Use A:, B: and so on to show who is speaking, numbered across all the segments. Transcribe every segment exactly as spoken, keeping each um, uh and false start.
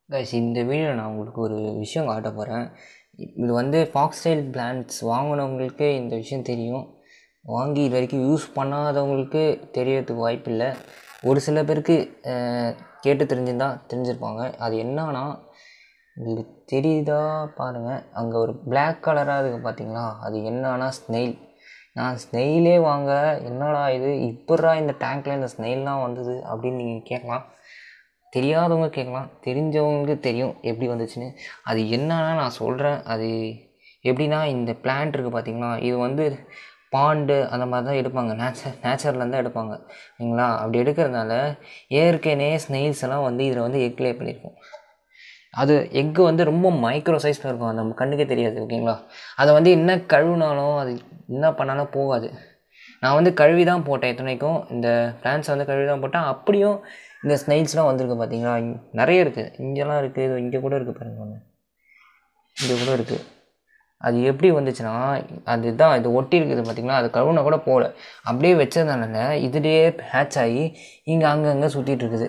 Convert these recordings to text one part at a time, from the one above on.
A: Guys, இந்த வீடியோவில் நான் உங்களுக்கு ஒரு விஷயம் காட்ட போகிறேன். இது வந்து ஃபாக்ஸ்டைல் பிளான்ட்ஸ் வாங்கினவங்களுக்கு இந்த விஷயம் தெரியும். வாங்கி இது வரைக்கும் யூஸ் பண்ணாதவங்களுக்கு தெரியறதுக்கு வாய்ப்பு இல்லை. ஒரு சில பேருக்கு கேட்டு தெரிஞ்சிருந்தால் தெரிஞ்சிருப்பாங்க. அது என்னன்னா, உங்களுக்கு தெரியுதா பாருங்கள், அங்கே ஒரு பிளாக் கலராக இருக்குது பார்த்தீங்களா? அது என்னன்னா ஸ்னெயில். நான் ஸ்னெயிலே வாங்க என்னடா இது இப்போடா இந்த டேங்க்கில் இந்த ஸ்னெயில்லாம் வந்தது அப்படின்னு நீங்கள் கேட்கலாம். தெரியாதவங்க கேட்கலாம், தெரிஞ்சவங்களுக்கு தெரியும் எப்படி வந்துச்சுன்னு. அது என்னன்னா நான் சொல்கிறேன். அது எப்படின்னா, இந்த பிளான்ட் இருக்குது பார்த்தீங்களா, இது வந்து பாண்டு அந்த மாதிரி தான் எடுப்பாங்க, நேச்சர் நேச்சர்லேருந்து தான் எடுப்பாங்க சரிங்களா. அப்படி எடுக்கிறதுனால ஏற்கனவே ஸ்னெயில்ஸ் எல்லாம் வந்து இதில் வந்து எக் லே பண்ணியிருக்கும். அது எக்கு வந்து ரொம்ப மைக்ரோ சைஸில் இருக்கும், அது நம்ம கண்ணுக்கே தெரியாது ஓகேங்களா. அதை வந்து என்ன கழுவினாலும் அது என்ன பண்ணாலும் போகாது. நான் வந்து கழுவி தான் போட்டேன், எத்தனைக்கும் இந்த பிளான்ட்ஸை வந்து கழுவி தான் போட்டேன். அப்படியும் இந்த ஸ்னெயில்ஸ்லாம் வந்திருக்கு பார்த்தீங்களா, நிறைய இருக்குது, இங்கெல்லாம் இருக்குது, இது இங்கே கூட இருக்குது பாருங்க, ஒன்று இங்கே கூட இருக்குது. அது எப்படி வந்துச்சுன்னா, அதுதான் இது ஒட்டி இருக்குது பார்த்தீங்களா, அது கழுவுனா கூட போகல, அப்படியே வச்சதுனால இதுலேயே ஹேட்ச் ஆகி இங்கே அங்கங்கே சுற்றிட்டு இருக்குது.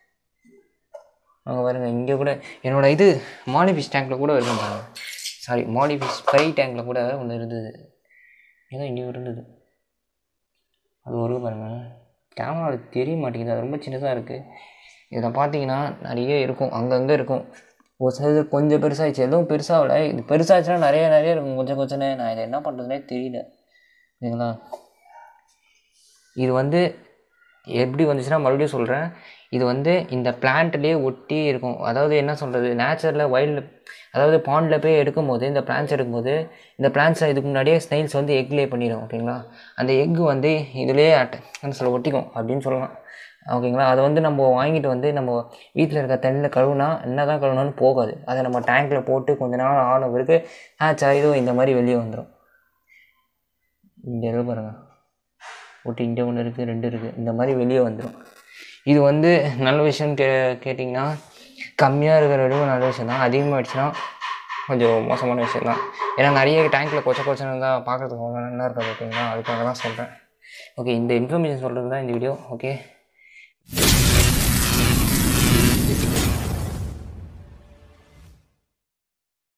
A: அங்கே பாருங்க, இங்கே கூட என்னோட இது மாலிஃபிஷ் டேங்கில் கூட இருக்கும் பாருங்க, சாரி மாலிஃபிஷ் ஃப்ரை டேங்கில் கூட ஒன்று இருந்தது, ஏதோ இங்கே இருந்தது, அது ஒரு பாருங்க. கேமராவில் தெரிய மாட்டேங்குது, அது ரொம்ப சின்னதாக இருக்குது. இதில் பார்த்தீங்கன்னா நிறைய இருக்கும், அங்கங்கே இருக்கும். ஒரு சிலது கொஞ்சம் பெருசாகிடுச்சு, எதுவும் பெருசாகல. இது பெருசாகிடுச்சுன்னா நிறைய நிறைய இருக்கும், கொஞ்சம் கொஞ்சம்னே. நான் இதை என்ன பண்ணுறதுனே தெரியல சரிங்களா. இது வந்து எப்படி வந்துச்சுன்னா, மறுபடியும் சொல்கிறேன், இது வந்து இந்த பிளான்ட்லேயே ஒட்டி இருக்கும். அதாவது என்ன சொல்கிறது, நேச்சரில் வைல்டு, அதாவது பாண்டில் போய் எடுக்கும்போது, இந்த பிளான்ட்ஸ் எடுக்கும்போது, இந்த பிளான்ட்ஸை இதுக்கு முன்னாடியே ஸ்னெயில்ஸ் வந்து எக் லே பண்ணிடும் ஓகேங்களா. அந்த எக்கு வந்து இதிலே அட்ட சொல்ல ஒட்டிக்கும் அப்படின்னு சொல்லலாம் ஓகேங்களா. அதை வந்து நம்ம வாங்கிட்டு வந்து நம்ம வீட்டில் இருக்க தண்ணியில் கழுவுனா என்ன தான் கழுவுனாலும் போகாது. அதை நம்ம டேங்க்கில் போட்டு கொஞ்ச நாள் ஆன பிறகு ஹேட்ச் ஆகிடும், இந்த மாதிரி வெளியே வந்துடும். இங்கே இருக்க பாருங்கள், ஒட்டி இங்கே ஒன்று இருக்குது, ரெண்டு இருக்குது, இந்த மாதிரி வெளியே வந்துடும். இது வந்து நல்ல விஷயம் கே கேட்டிங்கன்னா கம்மியாக இருக்கிற வரைக்கும் நல்ல விஷயம் தான். அதிகமாகிடுச்சுன்னா கொஞ்சம் மோசமான விஷயம் தான். ஏன்னா நிறைய டேங்க்கில் கொச்ச கொச்சனை தான் பார்க்குறதுக்கு அவ்வளோ நல்லா இருக்காது ஓகேங்களா. அதுக்காக தான் சொல்கிறேன். ஓகே, இந்த இன்ஃபர்மேஷன் சொல்கிறது தான் இந்த வீடியோ. ஓகே.